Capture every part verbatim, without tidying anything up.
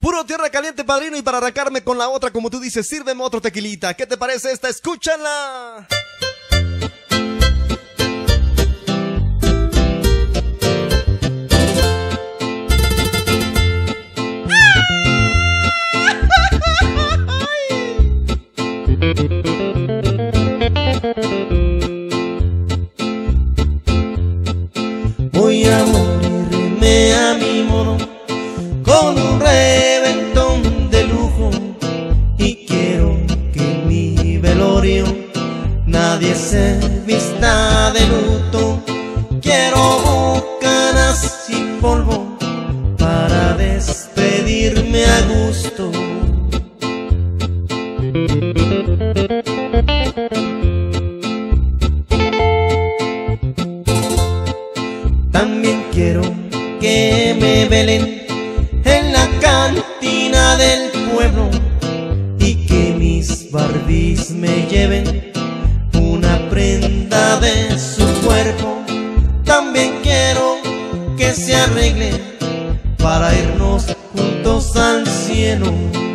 Puro tierra caliente, padrino, y para arrancarme con la otra, como tú dices, sírveme otro tequilita. ¿Qué te parece esta? Escúchala. Voy a morirme a mi modo, con un reventón de lujo, y quiero que en mi velorio nadie se vista de luto. Quiero bucanas y polvo para despedirme a gusto. También quiero que me velen en la cantina del pueblo, y que mis Barbies me lleven una prenda de su cuerpo. También quiero que se arregle para irnos juntos al cielo.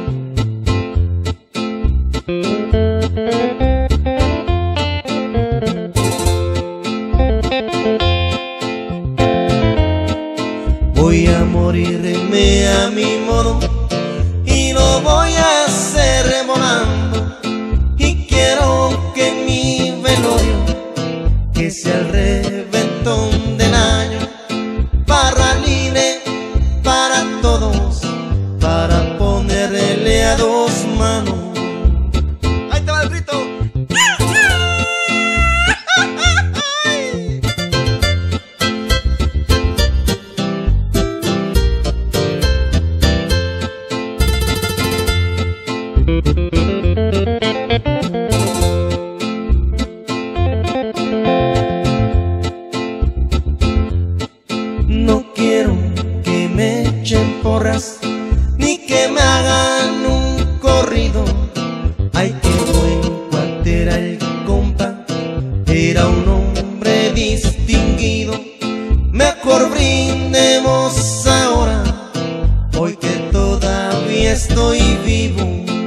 Voy a morirme a mi modo, y lo voy a hacer volando, y quiero que mi velorio, que sea el reventón del año, barra libre para todos, para ponerle a dos manos. Ahí te va el grito. No quiero que me echen porras, ni que me hagan un corrido. Ay, qué buen cuate era el compa, era un hombre distinguido. Mejor brindemos ahora, hoy que todavía estoy vivo.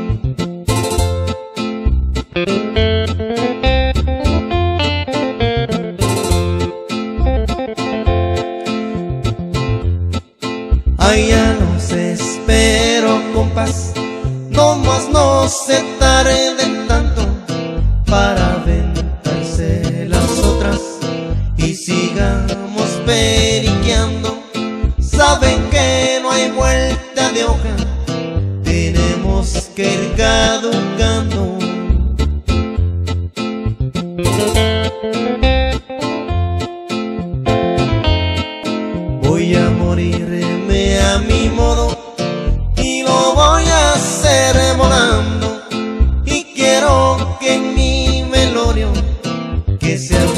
Ay, ya los espero, compas, no más no se tarden tanto para aventarse las otras y sigamos periqueando. Saben que no hay vuelta de hoja, tenemos que ir caducando. Voy a morirme a mi modo, y lo voy a hacer volando, y quiero que en mi velorio, que sea